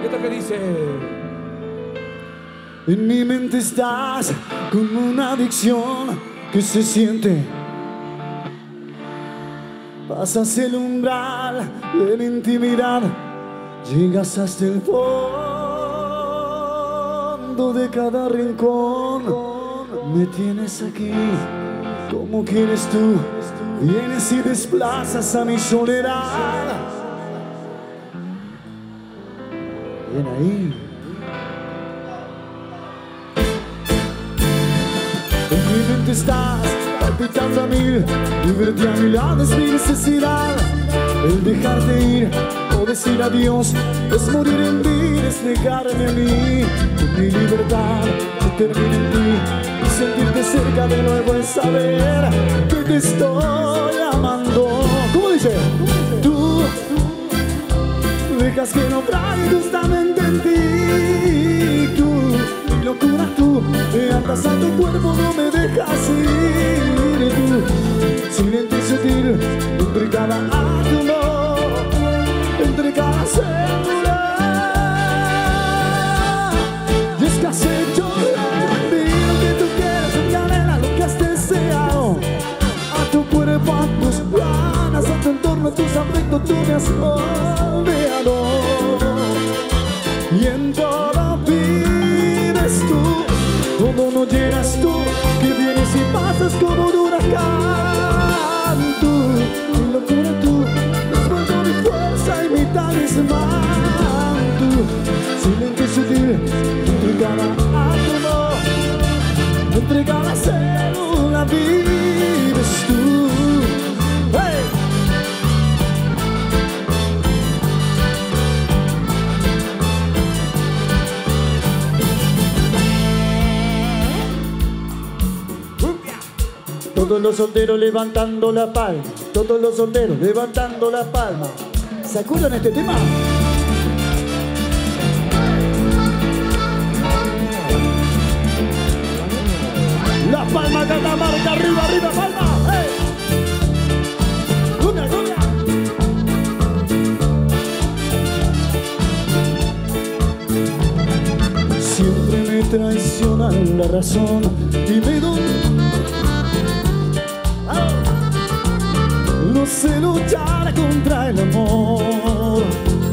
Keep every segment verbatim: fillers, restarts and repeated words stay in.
Y esto que dice: en mi mente estás como una adicción que se siente. Pasas el umbral de la intimidad, llegas hasta el fondo de cada rincón. Me tienes aquí como quieres tú, vienes y desplazas a mi soledad. Ven ahí. En mi mente estás palpitando a mil, y verte a mi lado es mi necesidad. El dejarte ir o decir adiós es morir en mí, es negarme a mí. Mi libertad se termina en ti, y sentirte cerca de nuevo es saber que te estoy amando. ¿Cómo dice? Tú dejas que no trae justamente en ti. Tú, mi locura, tú te atas a tu cuerpo, no me dejas ir. Tú, silente y sutil, entre cada átomo, entre cada célula. Y es que has hecho de mí lo que tú quieres, en cadena, lo que has deseado. A tu cuerpo, a tus ganas, a tu entorno, a tus afectos, tú me has olvidado. Y en todo vives tú, todo no llenas tú, que vienes y pasas como un huracán. Tú, mi locura, tú, has vuelto mi fuerza y mi talismán. Tú, silente y sutil, entre cada átomo, entre cada célula vives tú. ¡Hey! Todos los solteros levantando la palma, todos los solteros levantando la palma. ¿Se acuerdan de este tema? La palma, Catamarca, arriba, arriba, palma. ¡Hey! ¡Cumbia, cumbia! Siempre me traiciona la razón y me doy. No sé luchar contra el amor.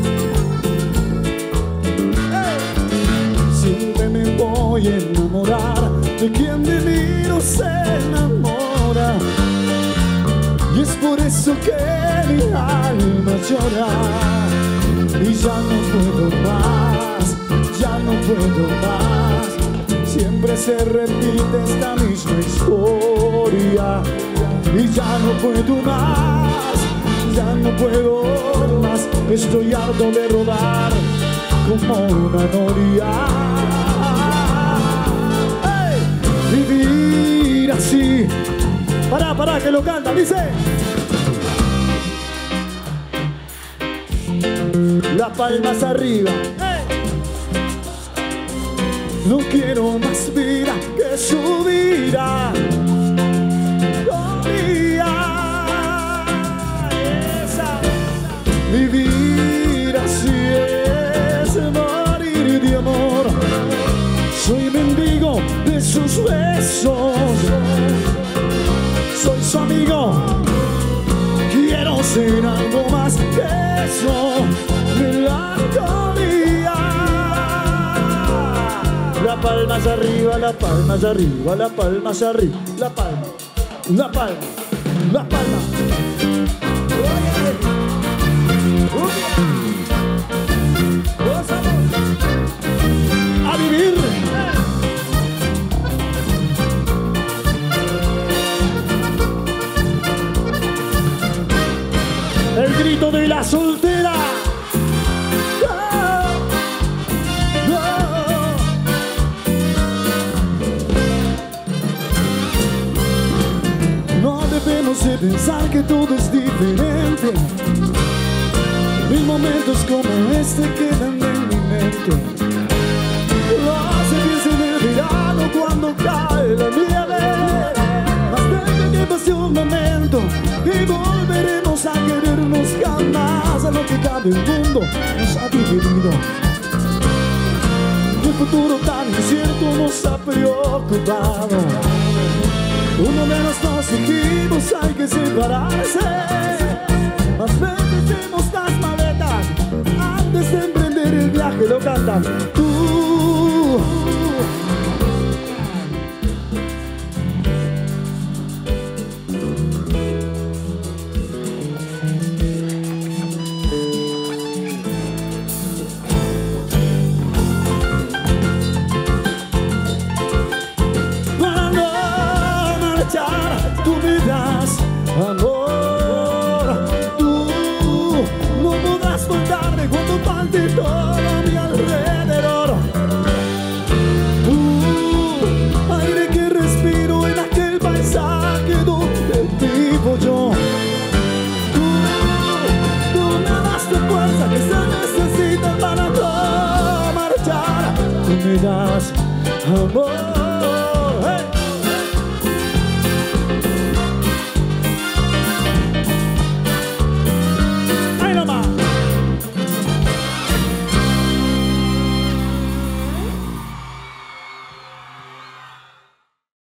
Hey. Siempre me voy a enamorar de quien de mí no se enamora. Y es por eso que mi alma llora. Y ya no puedo más, ya no puedo más. Siempre se repite esta misma historia. Y ya no puedo más, ya no puedo más. Estoy harto de rodar como una noria. ¡Hey! Vivir así. Pará, pará, que lo canta, dice. Las palmas arriba. ¡Hey! No quiero más vida que su vida. Vivir así es morir de amor. Soy mendigo de sus besos, soy su amigo. Quiero ser algo más que eso. Melancolía. La palma hacia arriba, la palma hacia arriba, la palma hacia arriba, la palma, la palma, la palma. A vivir. El grito de la soltera. No debemos de pensar que todo es diferente. Mil momentos como este quedan en mi mente. No se piensa en el verano cuando cae la nieve. Más deja que pase un momento y volveremos a querernos jamás. A lo que cada mundo nos ha dividido. futuro tan incierto nos ha preocupado. Uno de los dos dijimos hay que separarse. Más veces hicimos las maletas antes de emprender el viaje, lo cantan tú. Tú me das amor, tú no podrás faltarme cuando falte todo a mi alrededor. Tú, aire que respiro en aquel paisaje donde vivo yo. Tú, tú me das la fuerza que se necesita para todo marchar. Tú me das amor.